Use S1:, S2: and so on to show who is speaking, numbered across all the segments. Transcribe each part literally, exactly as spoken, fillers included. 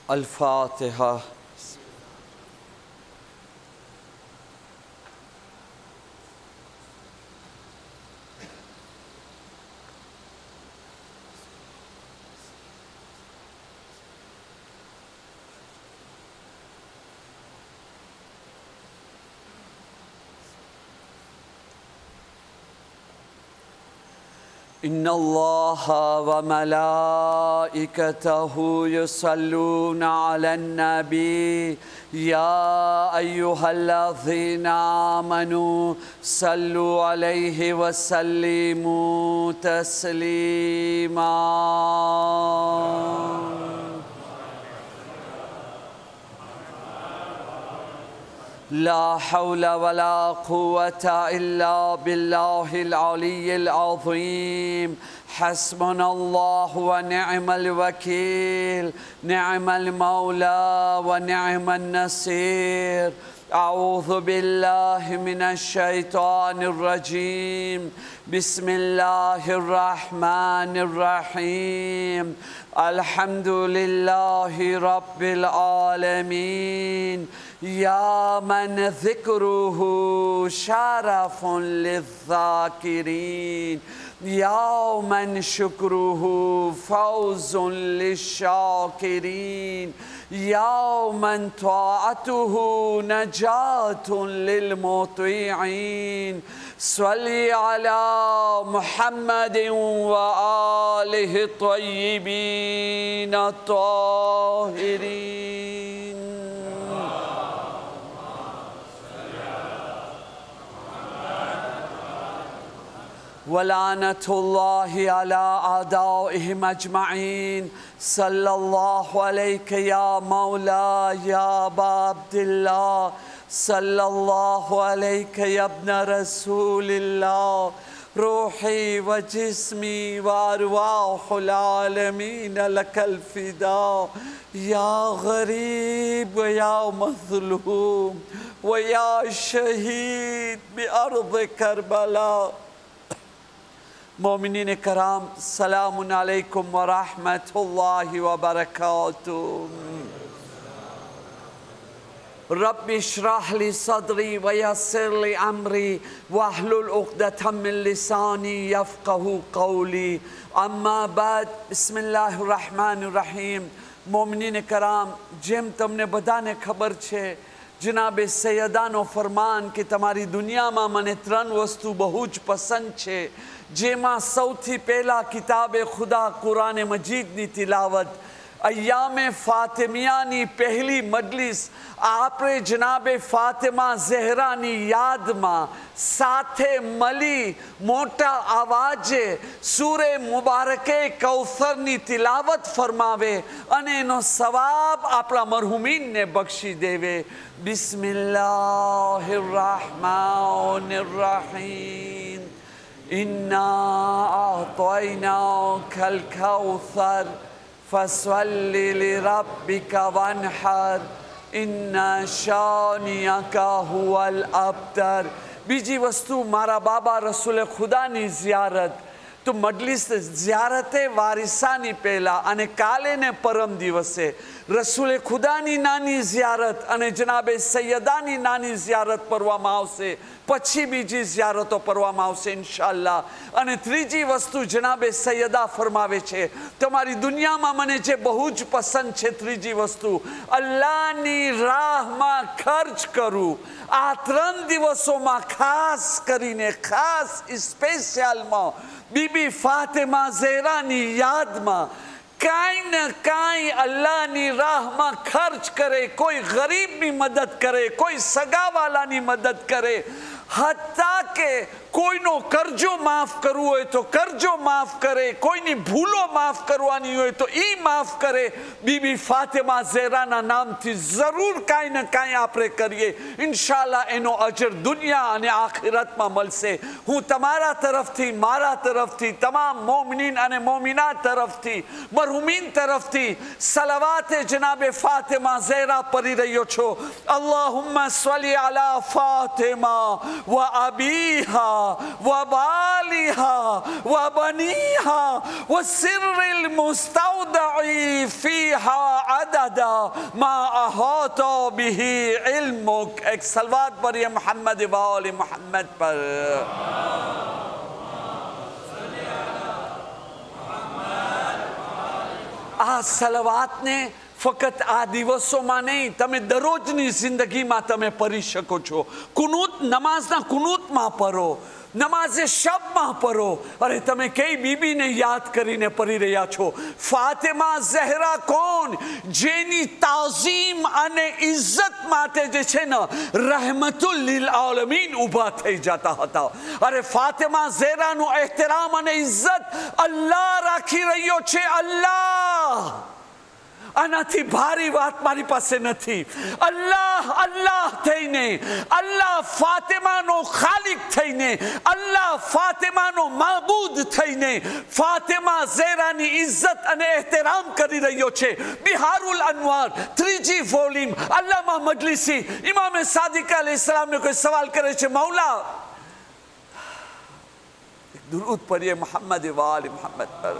S1: अल-फातिहा। इन्नल्लाहा व मलाइकतहु युसल्लूना अलन नबी या अय्युहल्लज़ीना आमनू सल्लु अलैहि व सल्लिमू तस्लीमा। ला हौला वला कुव्वता इल्ला बिल्लाहिल अलिय्यिल अज़ीम। हस्बुनल्लाहु व निअमल वकील, निअमल मौला व निअमन नसीर। अऊज़ु बिल्लाहि मिनश शैतानिर रजीम। बिस्मिल्लाहिर रहमानिर रहीम। अल्हम्दुलिल्लाहि रब्बिल आलमीन। या मन ज़िक्रुहु शरफ़ुन लिज़्ज़ाकिरीन, या मन शुक्रुहु फ़ौज़ुन लिश्शाकिरीन, या मन ताअतुहु नजातुन लिलमुतीईन। सल्ली अला मुहम्मदिन व आलिहि त्वय्यिबीन ताहिरीन। वलानतुल्लाहि अला आदाइहिम अजमईन। सल्लल्लाहु अलैका या मौला या अबा अब्दिल्लाह। सल्लल्लाहु अलैका या इब्न रसूलिल्लाह। रूही व जिस्मी व अरवाहुल आलमीन लकल फिदा। या गरीब व या मज़लूम व या शहीद बिअर्ज़ करबला। मोमिनीन कराम, सलामुन अलैकुम व रहमतुल्लाहि व बरकातुहू। रब्बि इश्रह ली सदरी व यस्सिर ली अमरी वहलुल उक़दतम मिन लिसानी यफ़क़हू क़ौली। अम्मा बाद, बिस्मिल्लाहिर रहमानिर रहीम। मोमिनीन कराम, जेम तमने बधाने खबर छे, जनाबे सैयदानो फरमान कि तमारी दुनिया में मने त्रण वस्तु बहु ज पसंद छे, जेमा सौथी पहला किताबे खुदा कुरान मजीदनी तिलावत। अय्यामे फातिमियानी पहली मजलिस आपरे जनाबे फातिमा ज़हरानी याद में साथे मली मोटा आवाजे सूरे मुबारके कौसरनी तिलावत फरमावे अने एनो सवाब आपला मरहुमीन ने बख्शी देवे। बिस्मिल्लाहिर्रहमानिर रहीम। इन्ना अअतैनाकल कौसर फसल्लि लिरब्बिका वन्हर इन्ना शानियका हुवल अब्तर। बीजी वस्तु मारा बाबा रसूल खुदानी ज़ियारत। तो मजलिस ज़ियारते वारिसानी पहला अने काले ने परम दिवसे रसूल खुदानी नानी ज़ियारत अने जनाबे सैयदानी नानी ज़ियारत परवामां आवशे। पछी बीजी ज़ियारतो परवामां आवशे इंशाअल्लाह। अने त्रीजी वस्तु जनाबे सैयदा फरमावे छे, तमारी दुनिया में मने जे बहु ज पसंद छे त्रीजी वस्तु अल्लाहनी राह में खर्च करूँ। आ त्रण दिवसों में खास करीने खास स्पेशल में बीबी फातिमा ज़हरानी याद में काई न काई अल्लाहनी राह में खर्च करे, कोई गरीब की मदद करे, कोई सगा वाला नी मदद करे, हत्ता के कोई नो कर्जो माफ करवो होय तो कर्जो माफ करे, कोई नी भूलो माफ करवानी होय तो ई माफ करे। बीबी फातिमा ज़हराना नाम थी जरूर काई न काई आपरे करिए, इंशाअल्लाह एनो अजर दुनिया अने आखिरत में मळशे। हूँ तमारा तरफ थी, मारा तरफ थी, तमाम मोमिनीन अने मोमिनात तरफ थी, मरहुमीन तरफ थी सलावाते जनाबे फातिमा ज़हरा पढ़ी रह्यो छो। अल्लाहुम्मा सल्ली अला फातिमा व अबीहा وبالها وبنيها وسر المستودع فيها عددا ما أحاط به علمك. एक सलवात पढ़िए मोहम्मद व आले मोहम्मद पर। આ સલવાતને ફક્ત આ દિવસોમાં નહીં, તમે દરરોજની જિંદગીમાં તમે પઢી શકો છો. કુનૂત નમાઝના કુનૂતમાં પઢો, નમાઝે શબમાં પઢો. અરે તમે કઈ બીબીને યાદ કરીને પઢી રહ્યા છો? ફાતિમા ઝહરા કોણ? જેની તાઝીમ અને ઇજ્જત માટે જે છે ને રહેમતુલ લીલ આલમીન ઊભા થઈ જતા હતા. અરે ફાતિમા ઝહરાનું એહતરામ અને ઇજ્જત અલ્લાહ રાખી રહ્યો છે. અલ્લાહ આનાથી ભારી વાત મારી પાસે નથી. અલ્લાહ અલ્લાહ થઈને, અલ્લાહ ફાતિમાનો ખાલિક થઈને, અલ્લાહ ફાતિમાનો માબૂદ થઈને ફાતિમા ઝહરાની ઇજ્જત અને એહતરામ કરી રહ્યો છે. બિહારુલ અનવાર ત્રીજી વોલ્યુમ અલ્લામા મજલિસી ઇમામ સાદિક અલૈહિસ્સલામને કોઈ સવાલ કરે છે, મૌલા દુરૂદ પઢિએ મોહમ્મદ વ આલે મોહમ્મદ પર.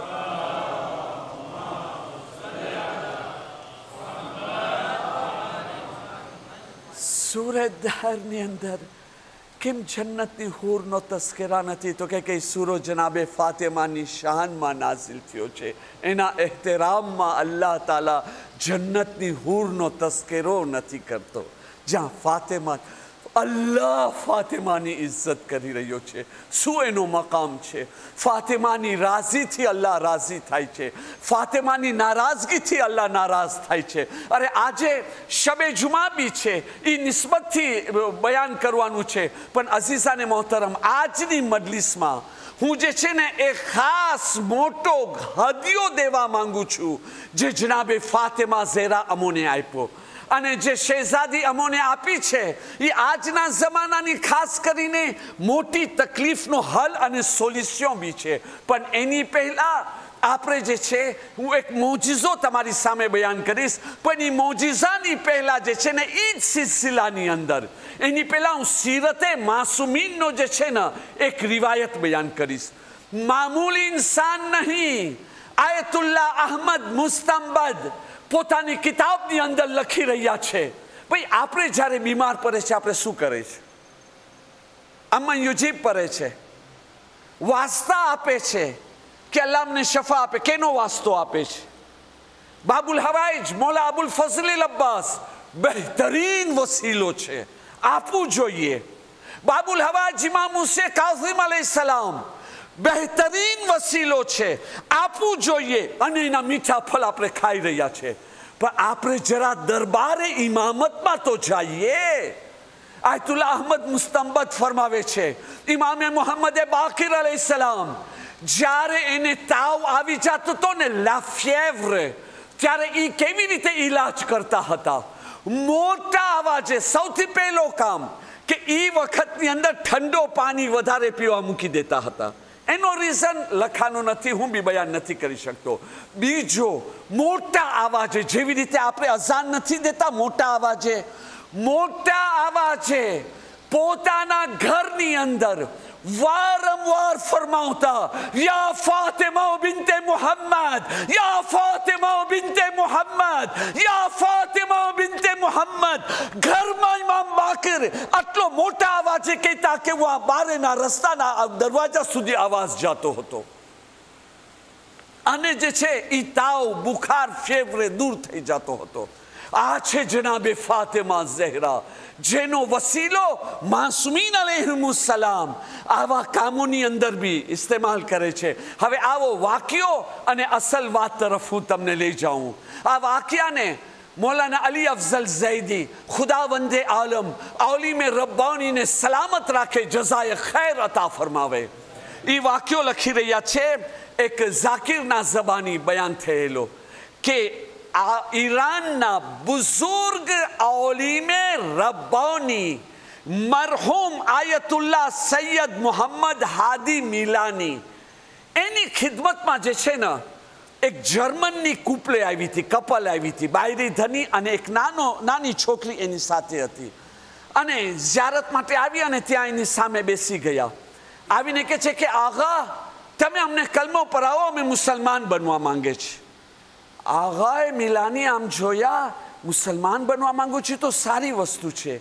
S1: સૂરજ દહરની અંદર કેમ જન્નતની હૂરનો તસ્કરા નથી? તો કે કઈ સૂરો જનાબે ફાતિમાની શાનમાં નાઝિલ થયો છે. એના એહતરામમાં અલ્લાહ તાલા જન્નતની હૂરનો તસ્કરો નથી કરતો. જ્યાં ફાતિમા અલ્લાહ ફાતિમાની ઇજ્જત કરી રહ્યો છે. શું એનો મકામ છે? ફાતિમાની રાજીથી અલ્લાહ રાજી થાય છે, ફાતિમાની નારાજગીથી અલ્લાહ નારાજ થાય છે. અરે આજે શબે જુમા બી છે, એ નિસ્બતથી બયાન કરવાનું છે. પણ અઝીઝાને મોહતરમ, આજની મજલિસમાં હું જે છે ને એ ખાસ મોટો હદિયો દેવા માંગુ છું જે જનાબે ફાતિમા ઝહરા અમોને આપ્યો. અને જે શહેઝાદી અમોને આપી છે એ આજના જમાનાની ખાસ કરીને મોટી તકલીફનો હલ અને સોલ્યુશન બી છે. પણ એની પહેલા આપણે જે છે, હું એક મોજીઝો તમારી સામે બયાન કરીશ. પણ એ મોજીઝાની પહેલા જે છે ને એ જ સિલસિલાની અંદર એની પહેલા હું સીરતે માસુમીનનો જે છે ને એક રિવાયત બયાન કરીશ. મામૂલી ઇન્સાન નહીં, આયતુલ્લાહ અહમદ મુસ્તંબદ પોતાની કિતાબની અંદર લખી રહ્યા છે. ભાઈ આપણે જ્યારે બીમાર પડે છે આપણે શું કરે છે? અમન યુજીબ પડે છે, વાસ્તા આપે છે કે અલ્લાહ અમને શફા આપે. કેનો વાસ્તો આપે છે? બાબુલ હવાઈજ મૌલા અબુલ ફઝલ અબ્બાસ બહેતરીન વસીલો છે, આપવું જોઈએ. બાબુલ હવાઈજ ઇમામ હુસૈન કાઝિમ અલૈહિસ્સલામ બહેતરીન વસીલો છે, આપવું જોઈએ. અને એના મીઠા ફળ આપણે ખાઈ રહ્યા છે. પણ આપણે જરા દરબારે ઇમામતમાં તો જઈએ. આયતુલ્લાહ અહમદ મુસ્તંબદ ફરમાવે છે, ઇમામે મોહમ્મદ બાકિર અલૈહિસ્સલામ જ્યારે એને તાવ આવી જતો હતો ને, લા ફિએવરે, ત્યારે એ કેવી રીતે ઈલાજ કરતા હતા? મોટા અવાજે. સૌથી પહેલો કામ કે એ વખતની અંદર ઠંડો પાણી વધારે પીવા મૂકી દેતા હતા. એનો રીઝન લખાનો નથી, હું બી બયાન નથી કરી શકતો. બીજો, મોટા અવાજે, જેવી રીતે આપણે અઝાન નથી દેતા મોટા અવાજે, મોટા અવાજે પોતાના ઘરની અંદર વારંવાર ફરમાવતા, યા ફાતિમા બિન્તે મુહમ્મદ, યા ફાતિમા બિન્તે મુહમ્મદ, યા ફાતિમા બિન્તે મુહમ્મદ. ઘરમાં ઇમામ બાકિર આટલો મોટા અવાજે કહેતા કે હું આ બારેના રસ્તાના દરવાજા સુધી અવાજ જતો હતો. અને જે છે એ તાવ, બુખાર, ફેવરે દૂર થઈ જતો હતો. આ છે જનાબે ફાતિમા ઝહરા, જેનો વસીલો માસુમીન અલૈહિસ્સલામ આવા કામોની અંદર બી ઇસ્તેમાલ કરે છે. હવે આવો વાક્યો અને અસલ વાત તરફ હું તમને લઈ જાઉં. આ વાક્યાને मौलाना अली अफजल जैदी खुदावंदे आलम औली में रब्बानी ने सलामत राखे जजाए खैर अता फरमावे ये वाक्यो लखी रहा है एक जाकिर ना जबानी बयान थयेलो के ईरान ना बुजुर्ग औली में रब्बानी मरहूम Ayatollah Sayyid Mohammad Hadi Milani एनी खिदमत में जे छे ना एक जर्मन नी कूपले आई थी कपल आई थी बायरी धनी अने एक नानो नानी छोकरी एनी साथे हती अने ज़ियारत माटे आवी अने त्यां एनी सामे बेसी गया આવીને કહે છે કે આગા તમે અમને કલમો પરાવો, અમે મુસલમાન બનવા માંગે છે. આગાએ મિલાની આમ જોયા, મુસલમાન બનવા માંગુ છું તો સારી વસ્તુ છે,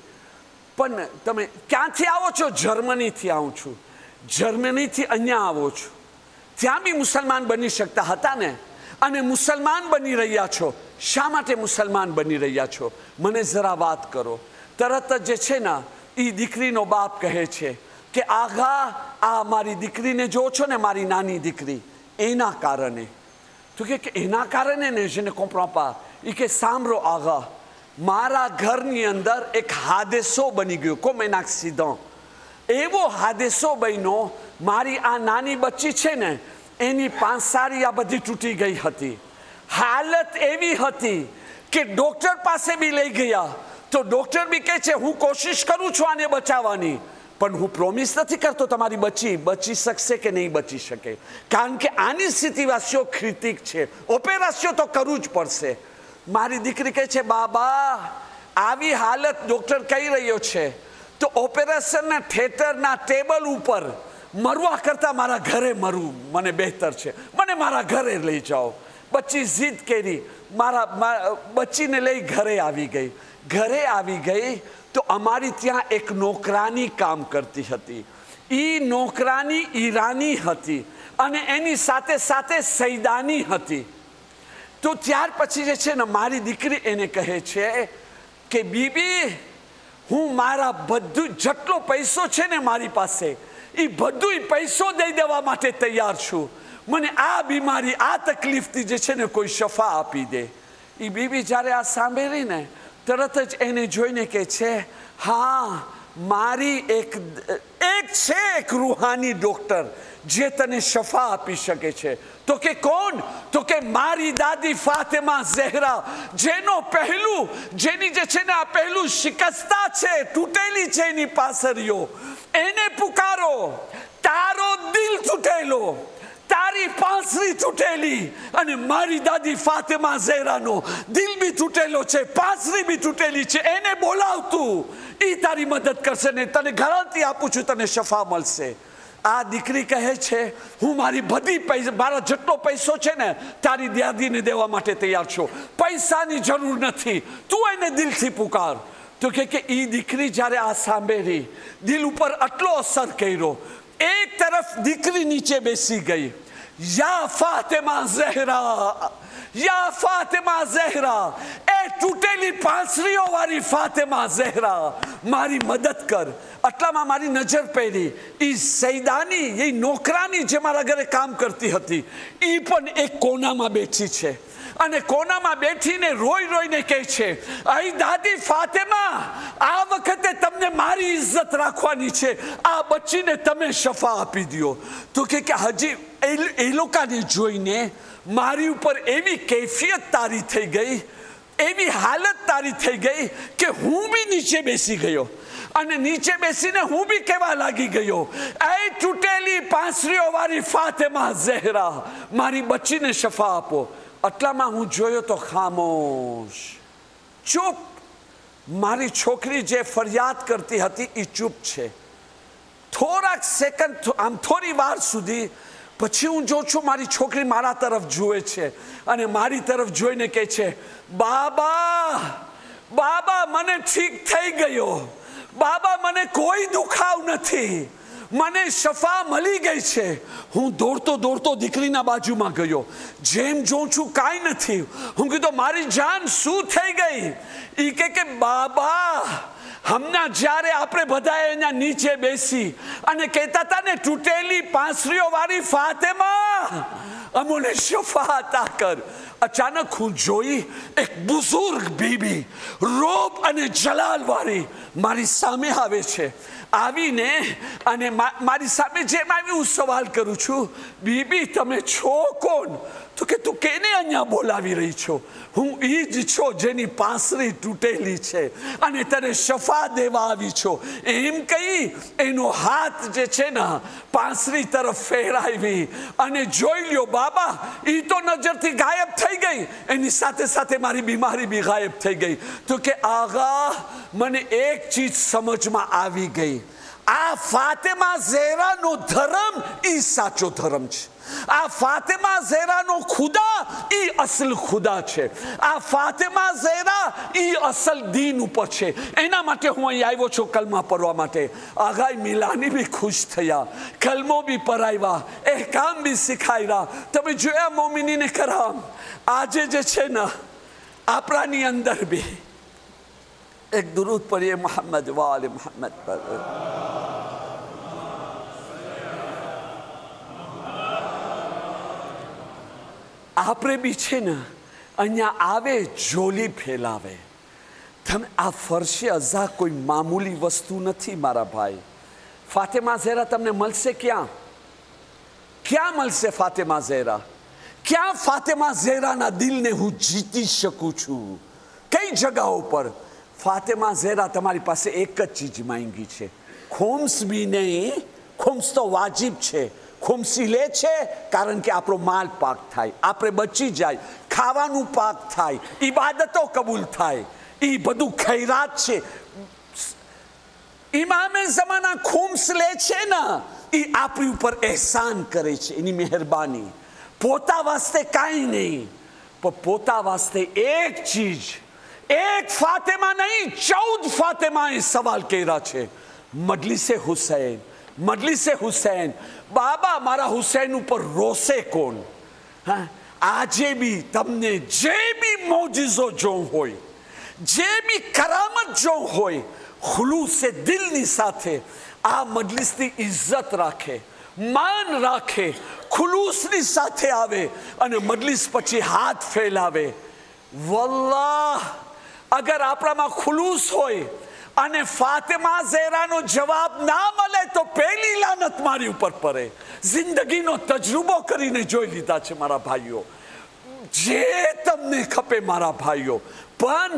S1: પણ તમે ક્યાંથી આવો છો? જર્મનીથી આવું છું. જર્મનીથી અહીંયા આવો છો, ત્યાં બી મુસલમાન બની શકતા હતા ને, અને મુસલમાન બની રહ્યા છો. શા માટે મુસલમાન બની રહ્યા છો? મને જરા વાત કરો. તરત જ જે છે ને એ દીકરીનો બાપ કહે છે કે આઘા આ મારી દીકરીને જો છો ને, મારી નાની દીકરી, એના કારણે. તો કે એના કારણે ને જેને કોમ્પ્રોપા એ કે સાંભળો આઘા, મારા ઘરની અંદર એક હાદેસો બની ગયો, કોમ એના સીધો એવો હાદેસો બન્યો. મારી આ નાની બચ્ચી છે ને એની પાંસારી આ બધી તૂટી ગઈ હતી. હાલત એવી હતી કે ડોક્ટર પાસે બી લઈ ગયા તો ડોક્ટર બી કહે છે હું કોશિશ કરું છું આને બચાવવાની, પણ હું પ્રોમિસ નથી કરતો તમારી બચ્ચી બચી શકશે કે નહીં બચી શકે, કારણ કે આની સ્થિતિવાસીઓ ક્રિટિક છે, ઓપરેશન તો કરવું જ પડશે. મારી દીકરી કહે છે બાબા આવી હાલત ડોક્ટર કહી રહ્યો છે તો ઓપરેશનના થિયેટરના ટેબલ ઉપર મરવા કરતા મારા ઘરે મરવું મને બહેતર છે, મને મારા ઘરે લઈ જાઓ. બચ્ચી જીદ કરી, મારા બચ્ચીને લઈ ઘરે આવી ગઈ. ઘરે આવી ગઈ તો અમારી ત્યાં એક નોકરાની કામ કરતી હતી. એ નોકરાની ઈરાની હતી અને એની સાથે સાથે સૈદાની હતી. તો ત્યાર પછી જે છે ને મારી દીકરી એને કહે છે કે બીબી હું મારા બધું જેટલો પૈસો છે ને મારી પાસે એ બધું પૈસો દઈ દેવા માટે તૈયાર છું, મને આ બીમારી આ તકલીફથી જે છે ને કોઈ શફા આપી દે. એ બીબી જ્યારે આ સાંભળી ને તરત જ એને જોઈને કહે છે હા મારી એક એક છે એક રૂહાની ડોક્ટર જે તને શફા આપી શકે છે. તો કે કોણ? તો કે મારી દાદી ફાતિમા ઝહરા, જેનો પહેલું જેની જે છે ને આ પહેલું શિકસ્તા છે, તૂટેલી છે એની પાસરીઓ, એને પુકારો. તારો દિલ તૂટેલો, તારી પાંસરી તૂટેલી અને મારી દાદી ફાતિમા ઝહરાનો દિલ બી તૂટેલો છે, પાંસરી બી તૂટેલી છે, એને બોલાવતું, એ તારી મદદ કરશે ને તને ગેરંટી આપું છું તને શફા મળશે. આ દીકરી કહે છે હું મારી બધી પૈસા મારા જેટલો પૈસો છે ને તારી દાદીને દેવા માટે તૈયાર છું, પૈસાની જરૂર નથી, તું એને દિલથી પુકાર. તો કે કે એ દીકરી જ્યારે આ સાંભળી દિલ ઉપર આટલો અસર કર્યો, એક તરફ દીકરી નીચે બેસી ગઈ, યા ફાતિમા ઝહરા, યા ફાતિમા ઝહરા, એ તૂટેલી પાંસરીઓ વાળી ફાતિમા ઝહરા મારી મદદ કર. આટલામાં મારી નજર પડી એ સૈદાની એ નોકરાની જે મારા ઘરે કામ કરતી હતી એ પણ એક કોનામાં બેઠી છે અને કોનામાં બેઠીને રોઈ રોઈને કહે છે અહીં દાદી ફાતિમા આ વખતે તમને મારી ઇજ્જત રાખવાની છે, આ બચ્ચીને તમે શફા આપી દો. તો કે હજી એ લોકોને જોઈને મારી ઉપર એવી કૈફિયત તારી થઈ ગઈ, એવી હાલત તારી થઈ ગઈ કે હું બી નીચે બેસી ગયો અને નીચે બેસીને હું બી કહેવા લાગી ગયો એ તૂટેલી પાંસરીઓ વાળી ફાતિમા ઝહરા મારી બચ્ચીને શફા આપો. આટલામાં હું જોયો તો ખામોશ, ચૂપ. મારી છોકરી જે ફરિયાદ કરતી હતી એ ચૂપ છે. થોડાક સેકન્ડ આમ થોડી વાર સુધી પછી હું જોઉં છું મારી છોકરી મારા તરફ જુએ છે અને મારી તરફ જોઈને કહે છે બાબા બાબા મને ઠીક થઈ ગયો, બાબા મને કોઈ દુખાવ નથી, મને શફા મળી ગઈ છે. હું દોડતો દોડતો દીકરીના બાજુમાં ગયો, જેમ જોઉં છું કાંઈ નથી. હું કીધું મારી જાન શું થઈ ગઈ? એ કહે કે બાબા હમણાં જ્યારે આપણે બધા અહીંયા નીચે બેસી અને કહેતા હતા ને તૂટેલી પાંસરીઓ વાળી ફાતિમા અમોને શફા અતા કર, અચાનક હું જોઈ એક બુઝુર્ગ બીબી રોબ અને જલાલ વાળી મારી સામે આવે છે. આવીને અને મારી સામે જેમ આવી હું સવાલ કરું છું બીબી તમે છો કોણ? તો કે તું કેને અહીંયા બોલાવી રહી છો? હું એ જ છો જેની પાંસરી તૂટેલી છે અને તને શફા દેવા આવી છો. એમ કહી એનો હાથ જે છે ને પાંસરી તરફ ફેરાવી અને જોઈ લ્યો બાબા એ તો નજરથી ગાયબ થઈ ગઈ, એની સાથે સાથે મારી બીમારી બી ગાયબ થઈ ગઈ. તો કે આગા મને એક ચીજ સમજમાં આવી ગઈ, આ ફાતેમા ઝેરાનો ધર્મ ઈ સાચો ધર્મ છે. આ ફાતેમા ઝેરાનો ખુદા ઈ અસલ ખુદા છે. આ ફાતેમા ઝેરા ઈ અસલ દીન ઉપર છે. એના માટે હું અહીં આવ્યો છું કલમા પઢવા માટે. આગાઈ મિલાની બી ખુશ થયા, કલમો બી પરાવ્યા, એહકામ બી શીખાવ્યા. તમે જોયા મોમિનીને કરામ આજે જે છે ને આપણાની અંદર બી એક દુરૂદ પઢીએ મોહમ્મદ વાલે મોહમ્મદ પર. આપણે બી છે ને અહીંયા આવે જોલી ફેલાવે. તમે આ ફરશે અઝા કોઈ મામૂલી વસ્તુ નથી મારા ભાઈ. ફાતેમા ઝેરા તમને મળશે ક્યાં? ક્યાં મળશે ફાતેમા ઝેરા? ક્યાં ફાતેમા ઝેરાના દિલને હું જીતી શકું છું? કઈ જગાઓ પર? ફાતેમા ઝેરા તમારી પાસે એક જ ચીજ માંગી છે, ખુમ્સ બી નહીં. ખુમ્સ તો વાજિબ છે. ખુમસી લે છે કારણ કે આપણો માલ પાક થાય, આપણે બચી જાય, ખાવાનું પાક થાય, ઇબાદતો કબૂલ થાય. એ બધું ખૈરાત છે. ઇમામે ઝમાના ખુમ્સ લે છે ને એ આપણી ઉપર એહસાન કરે છે, એની મહેરબાની. પોતા વાસ્તે કાંઈ નહીં, પણ પોતા વાસ્તે એક ચીજ, એક ફાતેમા નહીં ચૌદ ફાતેમાએ સવાલ કર્યા છે. મજલિસે હુસૈન, મજલિસે હુસૈન. બાબા મારા હુસૈન ઉપર રોશે કોણ? હા, આજે બી તમને જે બી મોજિઝો જોવું હોય, જે બી કરામત જોવું હોય, ખુલૂસે દિલની સાથે આ મજલિસની ઇજ્જત રાખે, માન રાખે, ખુલૂસની સાથે આવે અને મજલિસ પછી હાથ ફેલાવે. વલ્લાહ અગર આપણામાં ખુલૂસ હોય અને ફાતેમા ઝેરાનો જવાબ ના મળે તો પહેલી લાનત મારી ઉપર પડે. જિંદગીનો તજરુબો કરીને જોઈ લીધા છે મારા ભાઈઓ. જે તમને ખપે મારા ભાઈઓ, પણ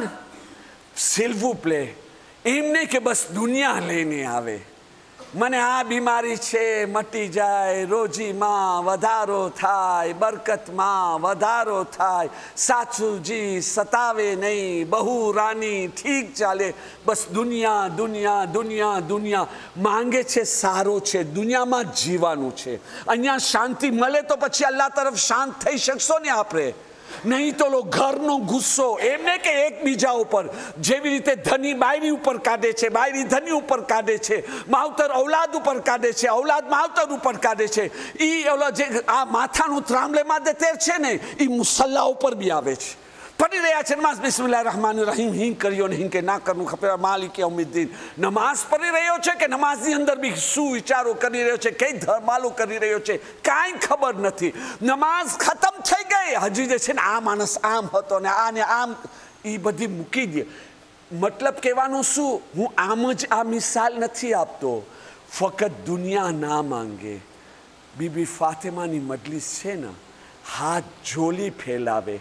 S1: સિલ્વું પ્લે એમ નહીં કે બસ દુનિયા લઈને આવે. મને આ બીમારી છે, મટી જાય, રોજીમાં વધારો થાય, બરકતમાં વધારો થાય, સાચુજી સતાવે નહીં, બહુ રાની ઠીક ચાલે. બસ દુનિયા દુનિયા દુનિયા દુનિયા માંગે છે. સારો છે, દુનિયામાં જ જીવાનું છે. અહીંયા શાંતિ મળે તો પછી અલ્લાહ તરફ શાંત થઈ શકશો ને આપણે. નહીં તો લો ઘરનો ગુસ્સો એમને કે એકબીજા ઉપર, જેવી રીતે ધની બાયરી ઉપર કાઢે છે, બાયરી ધની ઉપર કાઢે છે, માવતર ઔલાદ ઉપર કાઢે છે, ઔલાદ માવતર ઉપર કાઢે છે. એ ઓલા જે આ માથાનું ત્રાંબલેમાં દે તેર છે ને એ મુસલ્લા ઉપર બી આવે છે. પડી રહ્યા છે નમાઝ બિસ્મિલ્લાહ રહમાન રહીમ હિંગ કર્યો ને હિંગ કે ના કરવું ખપે માલિક યૌમિદ્દીન. નમાઝ પડી રહ્યો છે કે નમાઝની અંદર બી શું વિચારો કરી રહ્યો છે, કઈ ધર્માલો કરી રહ્યો છે, કાંઈ ખબર નથી. નમાઝ ખતમ થઈ ગઈ, હજી જે છે ને આ માણસ આમ હતો ને આને આમ, એ બધી મૂકી દે. મતલબ કહેવાનું શું, હું આમ જ આ મિસાલ નથી આપતો, ફક્ત દુનિયા ના માંગે. બીબી ફાતેમાની મજલિસ છે ને હાથ જોલી ફેલાવે.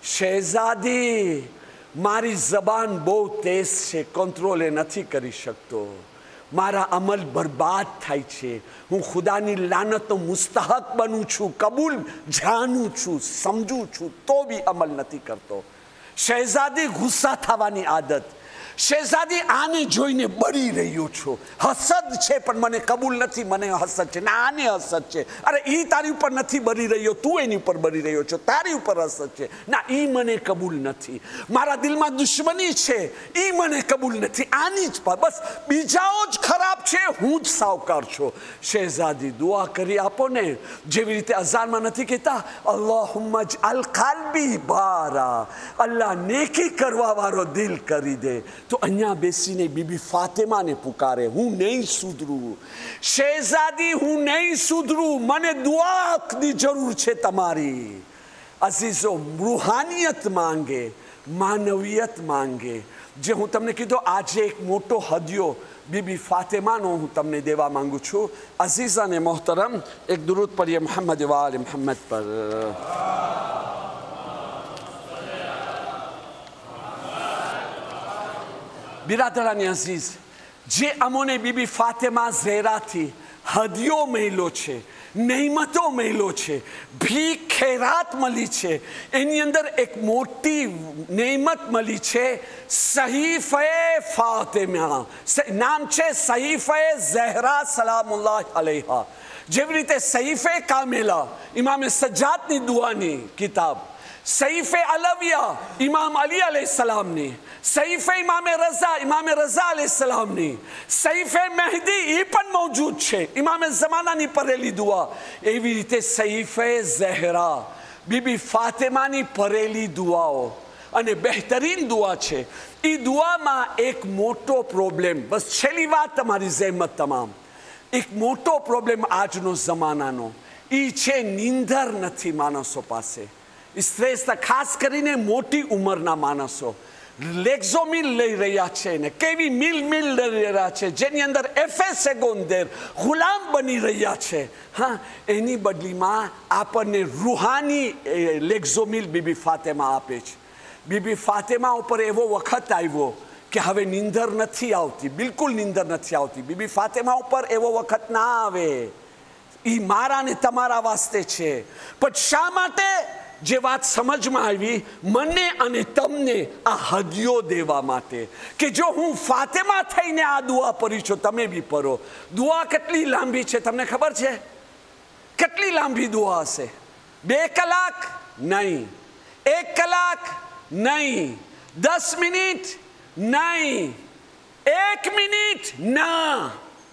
S1: શહેઝાદી મારી જબાન બહુ તેજ છે, કંટ્રોલે નથી કરી શકતો, મારા અમલ બરબાદ થાય છે, હું ખુદાની લાનતનો મુસ્તહક બનું છું, કબૂલ જાણું છું, સમજું છું, તો બી અમલ નથી કરતો. શહેઝાદી ગુસ્સા થવાની આદત. શહેઝાદી આને જોઈને બળી રહ્યો છો, હસદ છે પણ મને કબૂલ નથી, મને હસદ છે ના આને હસદ છે. અરે એ તારી ઉપર નથી બળી રહ્યો, તું એની ઉપર બળી રહ્યો છો, તારી ઉપર હસદ છે ના, એ મને કબૂલ નથી. મારા દિલમાં દુશ્મની છે, એ મને કબૂલ નથી, આની જ પર બસ બીજાઓ જ ખરાબ છે, હું જ સાવકાર છું. શહેઝાદી દુઆ કરી આપો ને, જેવી રીતે અઝાનમાં નથી કહેતા અલ્લાહુમ્મા જઅલ કલ્બી બારા, અલ્લાહ નેકી કરવા વાળો દિલ કરી દે. તો અહીંયા બેસીને બીબી ફાતેમાને પુકારે, હું નહીં સુધરું શહેઝાદી, હું નહીં સુધરું, મને દુઆની જરૂર છે તમારી. અઝીઝો રૂહાનિયત માંગે, માનવીયત માંગે. જે હું તમને કીધું આજે એક મોટો હદિયો બીબી ફાતેમાનો હું તમને દેવા માંગુ છું. અઝીઝા ને મોહતરમ, એક દુરૂદ પઢીએ મોહમ્મદ વાલે મોહમ્મદ પર. બિરાદરાની અઝીઝ, જે અમોને બીબી ફાતેમા ઝેરાથી હદિયો મળ્યો છે, નહિમતો મહિલો છે, ભીખ ખૈરાત મળી છે, એની અંદર એક મોટી નહિમત મળી છે, સહીફે ફાતિમા, નામ છે સહીફે ઝહરા સલામુલ્લાહ અલૈહા. જેવી રીતે સહીફે કામેલા ઇમામે સજ્જાદની દુઆની કિતાબ, સહીફે અલવિયા ઇમામ અલી અલૈહિસ્સલામની, સહીફે ઇમામે રઝા ઇમામે રઝા અલૈહિસ્સલામની, સહીફે મહેદી એ પણ મૌજૂદ છે, ઇમામે ઝમાનાની પરેલી દુઆ. એવી રીતે સહીફે ઝહરા બીબી ફાતિમાની પરેલી દુઆઓ અને બહેતરીન દુઆ છે. એ દુઆમાં એક મોટો પ્રોબ્લેમ, બસ છેલ્લી વાત તમારી જહેમત તમામ, એક મોટો પ્રોબ્લેમ આજનો જમાનાનો એ છે નીંદર નથી માણસો પાસે. શ્રેષ્ઠ ખાસ કરીને મોટી ઉંમરના માણસો લેક્ઝોમિલ લઈ રહ્યા છે ને કેવી મિલ મિલ લઈ રહ્યા છે, જેની અંદર એફેસેગોન્દેર ગુલામ બની રહ્યા છે. હા, એની બદલીમાં આપણને રૂહાની લેક્ઝોમિલ બીબી ફાતિમા આપે છે. બીબી ફાતિમા ઉપર એવો વખત આવ્યો કે હવે નીંદર નથી આવતી, બિલકુલ નીંદર નથી આવતી. બીબી ફાતિમા ઉપર એવો વખત ના આવે. એ મારા ને તમારા વાસ્તે છે. પણ શા માટે? જે વાત સમજમાં આવી મને અને તમને આ હદિયો દેવા માટે કે જો હું ફાતિમા થઈને આ દુઆ પડી છું, તમે બી પઢો. દુઆ કેટલી લાંબી છે તમને ખબર છે? કેટલી લાંબી દુઆ હશે? બે કલાક નહીં, એક કલાક નહીં, દસ મિનિટ નહીં, એક મિનિટ ના,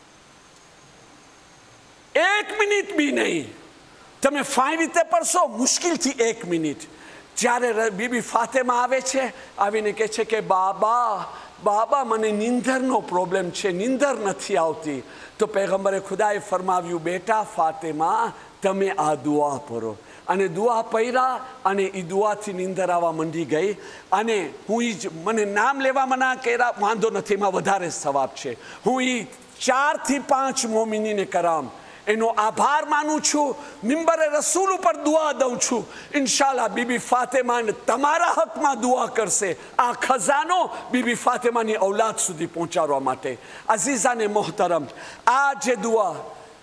S1: એક મિનિટ બી નહીં. તમે ફાઈ રીતે પડશો મુશ્કિલથી એક મિનિટ. જ્યારે બીબી ફાતિમા આવે છે, આવીને કહે છે કે બાબા બાબા મને નીંદરનો પ્રોબ્લેમ છે, નીંદર નથી આવતી, તો પૈગંબરે ખુદાએ ફરમાવ્યું બેટા ફાતિમા તમે આ દુઆ પઢો. અને દુઆ પઢ્યા અને એ દુઆથી નીંદર આવવા માંડી ગઈ. અને હું એ મને નામ લેવામાં ના કર્યા વાંધો નથી, એમાં વધારે સવાબ છે. હું એ ચારથી પાંચ મોમિનીને કરામ એનો આભાર માનું છું, મિંબરે રસૂલ ઉપર દુઆ દઉં છું. ઇન્શાલ્લાહ બીબી ફાતિમા તમારા હકમાં દુઆ કરશે, આ ખજાનો બીબી ફાતિમાની ઔલાદ સુધી પહોંચાડવા માટે. અઝીઝાને મોહતરમ, આ જે દુઆ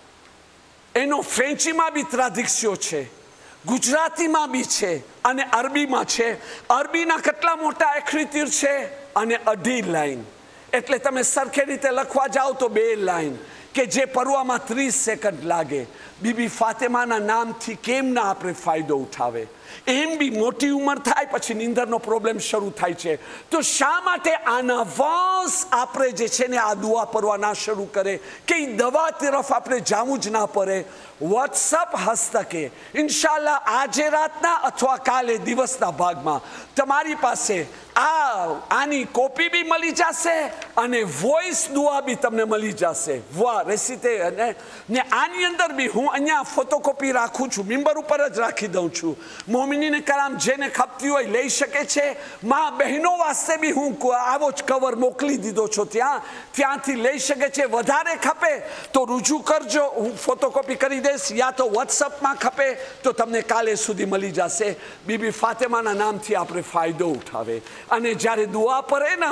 S1: એનો ફ્રેન્ચીમાં બી ત્રાધિક્સ્યો છે, ગુજરાતીમાં બી છે અને અરબીમાં છે. અરબીના કેટલા મોટા એક્રિતીર છે અને અઢી લાઈન, એટલે તમે સરખી રીતે લખવા જાઓ તો બે લાઈન કે જે પઢવામાં ત્રીસ સેકન્ડ લાગે. બીબી ફાતિમાના નામથી કેમ ના આપણે ફાયદો ઉઠાવે? એમ બી મોટી ઉંમર થાય પછી નીંદરનો પ્રોબ્લેમ શરૂ થાય છે, તો શા માટે આના વાસ આપણે જે છે ને આ દુઆ પઢવા ના શરૂ કરે કે એ દવા તરફ આપણે જાવું જ ના પડે? વોટ્સઅપ હસ્તકે ઇન્શાલ્લાહ આજે રાતના અથવા કાલે દિવસના ભાગમાં તમારી પાસે આ આની કોપી બી મળી જશે અને વોઇસ દુઆ બી તમને મળી જશે. વાહ રેસીતે અને ને આની અંદર બી હું અહીંયા ફોટોકોપી રાખું છું, મિંબર ઉપર જ રાખી દઉં છું. મોમિનીને કલામ જેને ખપતી હોય લઈ શકે છે. મા બહેનો વાસ્તે બી હું આવો જ કવર મોકલી દીધો છો, ત્યાં ત્યાંથી લઈ શકે છે. વધારે ખપે તો રૂજુ કરજો, હું ફોટોકોપી કરી દઈશ, યા તો વોટ્સઅપમાં ખપે તો તમને કાલે સુધી મળી જશે. બીબી ફાતિમાના નામથી આપણે ફાયદો ઉઠાવે. અને જ્યારે દુઆ પઢે ને,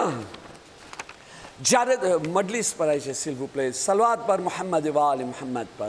S1: જ્યારે મજલિસ પઢાય છે, s'il vous plaît, સલવાત પર મોહમ્મદ વાલ મોહમ્મદ પર.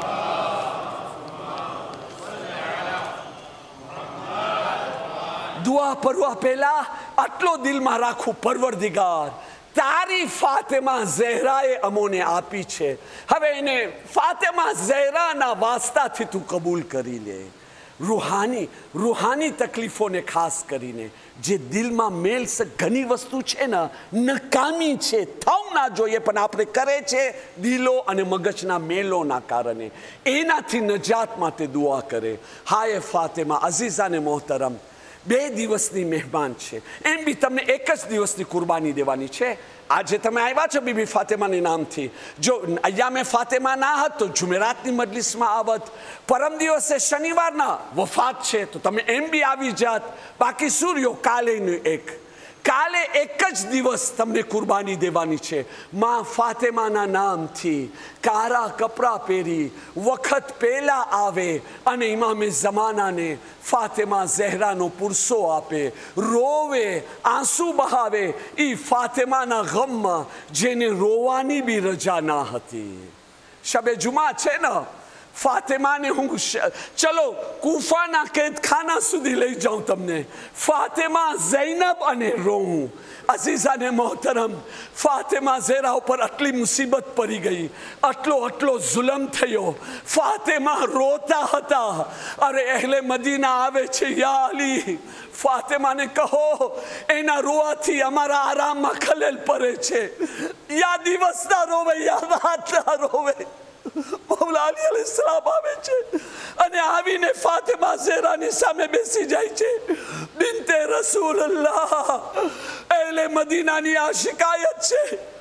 S1: દુઆ પઢવા પહેલા આટલો દિલમાં રાખું, પરવરદિગાર તારી ફાતિમા ઝહરાએ અમોને આપી છે, હવે એને ફાતિમા ઝહરાના વાસ્તાથી તું કબૂલ કરી લે. રૂહાની રૂહાની તકલીફોને ખાસ કરીને જે દિલમાં મેલ ઘણી વસ્તુ છે ને નકામી છે, થવું ના જોઈએ પણ આપણે કરે છે દિલો અને મગજના મેલોના કારણે, એનાથી નજાત માટે દુઆ કરે. હાય ફાતિમા અઝીઝાને મોહતરમ, બે દિવસની મહેમાન છે, એમ બી તમને એક જ દિવસની કુરબાની દેવાની છે. આજે તમે આવ્યા છો બીબી ફાતિમાના નામથી. જો અય્યામે ફાતિમા ના હોત તો જુમેરાતની મજલિસમાં આવત, પરમ દિવસે શનિવારના વફાત છે તો તમે એમ બી આવી જાત. બાકી સૂર્યો કાલેનું એક કાલે એક જ દિવસ તમને કુરબાની દેવાની છે. માં ફાતિમાના નામથી કારા કપડાં પહેરી વખત પહેલા આવે અને ઇમામે ઝમાનાને ફાતિમા ઝહરાનો પુરસો આપે, રોવે, આંસુ બહાવે. એ ફાતિમાના ગમમાં જેને રોવાની બી રજા ના હતી. શબે જુમા છે ને, ફાતેમાને હું ચલો કૂફાના કેદખાના સુધી લઈ જાઉં તમને. ફાતેમા ઝૈનબ અને રોવું. અઝીઝાને મોહતરમ, ફાતેમા ઝેરા ઉપર આટલી મુસીબત પડી ગઈ, આટલો આટલો જુલમ થયો. ફાતેમા રોતા હતા. અરે અહેલે મદીના આવે છે, યા અલી ફાતેમાને કહો એના રોવાથી અમારા આરામમાં ખલેલ પડે છે. યા દિવસના રોવે, યા રાતના રોવે. મૌલા અલી અલૈહિસ્સલામ આવે છે અને આવીને ફાતેમા ઝેરાની સામે બેસી જાય છે. બિનતે રસૂલલ્લાહ, અહેલે મદીનાની આ શિકાયત છે.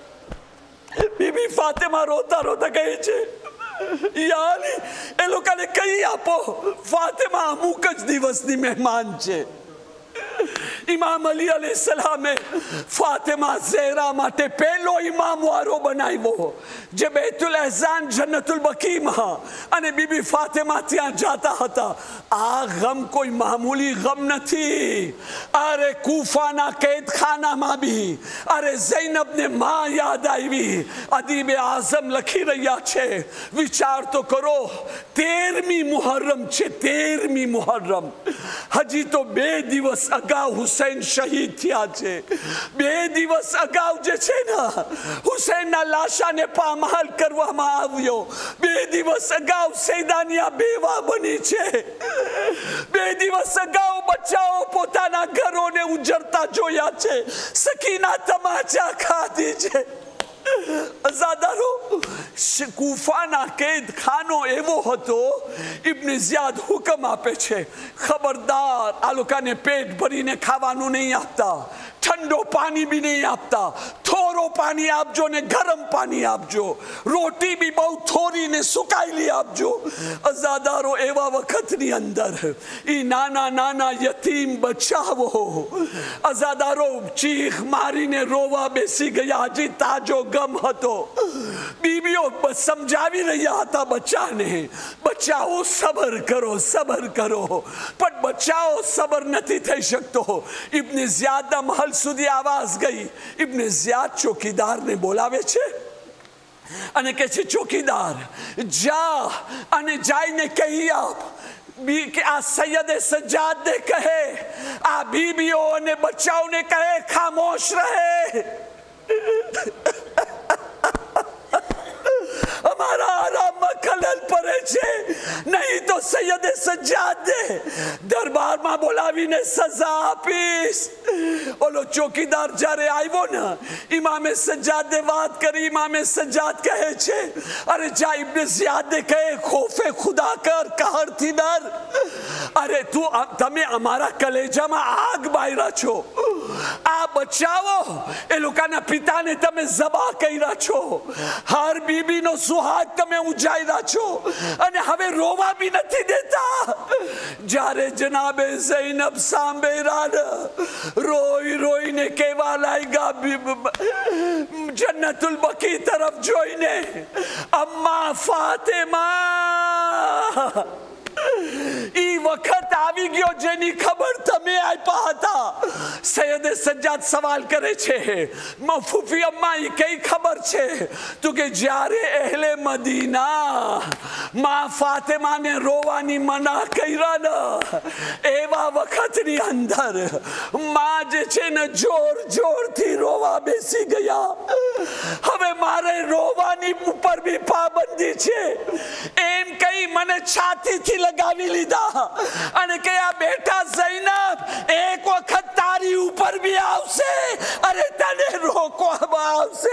S1: બીબી ફાતેમા રોતા રોતા કહે છે, યા અલી એ લોકોને કહી આપો ફાતેમા અમુક જ દિવસની મહેમાન છે. ઇમામ અલી અલૈહિસ્સલામે ફાતેમા ઝેરા માટે પહેલો ઇમામ વારો બનાવ્યો, જે બૈતુલ અહઝાન જન્નતુલ બકીમાં, અને બીબી ફાતેમા ત્યાં જાતા હતા. આ ગમ કોઈ મામૂલી ગમ નથી. અરે કૂફાના કેદખાનામાં બી અરે ઝૈનબને માં યાદ આવી. અદીબ આઝમ લખી રહ્યા છે, વિચાર તો કરો, તેરમી મુહર્રમ છે, તેરમી મુહર્રમ. હજી તો બે દિવસ અગાઉ હુસૈન શહીદ થયા છે. બે દિવસ અગાઉ જે છે ને હુસૈનના લાશાને પામાલ કરવામાં આવ્યો. બે દિવસ અગાઉ સૈદાનિયા બેવા બની છે. બે દિવસ અગાઉ બચ્ચાઓ પોતાના ઘરોને ઉજળતા જોયા છે. સકીના તમાચા ખાધી છે. અઝાદારો, કૂફાના કેદખાનો એવો હતો, ઇબ્ન ઝિયાદ હુકમ આપે છે, ખબરદાર આ લોકોને પેટ ભરીને ખાવાનું નહીં આપતા, ઠંડો પાણી બી નહીં આપતા. થોરો પાણી આપજો ને ગરમ પાણી આપજો. રોટી બી બહુ થોરી ને સુકાયેલી આપજો. અઝાદારો, એવા વખતની અંદર એ નાના નાના યતીમ બચ્ચાઓ અઝાદારો ચીખ મારીને રોવા બેસી ગયા. હજી તાજો ગમ હતો. બીબીઓ સમજાવી રહ્યા હતા બચ્ચાને, બચ્ચાઓ સબર કરો, સબર કરો. પણ બચ્ચાઓ સબર નથી થઈ શકતો. ઇબ્ન ઝિયાદના મહલ સુધી આવાજ ગઈ. ઇબ્ન ઝિયાદ ચોકીદારને બોલાવે છે અને કહે છે, ચોકીદાર જા અને જઈને કહી આપ કે આ સૈયદે સજ્જાદને કહે, આ બીબીઓ અને બચ્ચાઓને કહે ખામોશ રહે. અમારા આરામમાં ખલેલ પડે છે. નહીં તો સૈયદે સજ્જાદને દરબારમાં બોલાવીને સજા આપીશ. ઓલો ચોકીદાર જ્યારે આવ્યો ને, ઇમામે સજ્જાદને વાત કરી. ઇમામે સજ્જાદ કહે છે, અરે જા ઇબ્ન ઝિયાદને કહે ખોફે ખુદા કર, કહરથી ડર. અરે તું તમે અમારા કલેજામાં આગ બાયરા છો. આ બચાવો, એ લોકોના પિતાને તમે ઝબા કર્યા છો. હર બીબીનો સુહાગ તમે ઉજાયરા છો અને હવે રોવા બી નથી દેતા. જ્યારે જનાબે ઝૈનબ સાંભેરા રોઈ રોઈને કેવા લાગ્યા, જન્નતુલ બકી તરફ જોઈને, અમ્મા ફાતેમા. ઈ વખત આવી ગયો જેની ખબર તમે આપ્યા હતા. સૈયદે સજ્જાદ સવાલ કરે છે, મફૂફી અમ્મા ઈ કઈ ખબર છે? તો કે જ્યારે અહેલે મદીના માં ફાતેમાને રોવાની મના કર્યા ને, એવા વખતની અંદર માં જે છે ને જોર જોરથી રોવા બેસી ગયા. હવે મારે રોવાની ઉપર બી પાબંદી છે એમ કહી મને છાતીથી લગાવી લીધા અને કે આ બેટા ઝૈનબ એક વખત તારી ઉપર બી આવશે, અરે તને રોકવામાં આવશે.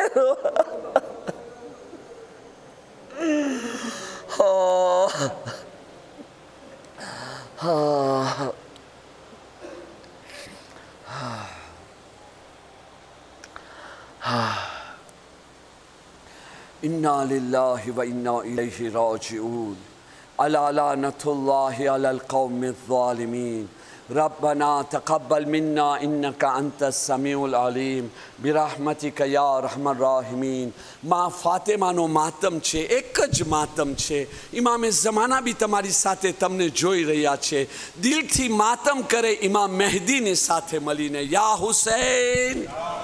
S1: इन्ना लिल्लाहि व इन्ना इलैहि राजिऊन. अला लानतुल्लाहि अलल कौमिज़ ज़ालिमीन. रब्बना तक़ब्बल मिन्ना इन्नका अंतस समीउल अलीम बिरहमतिका या रहमर राहिमीन. माँ फातेमानो मातम છે, એક જ માતમ છે. ઇમામે ઝમાના બી તમારી સાથે તમને જોઈ રહ્યા છે. દિલથી માતમ કરે ઇમામ મહેદીની સાથે મળીને, યા હુસૈન.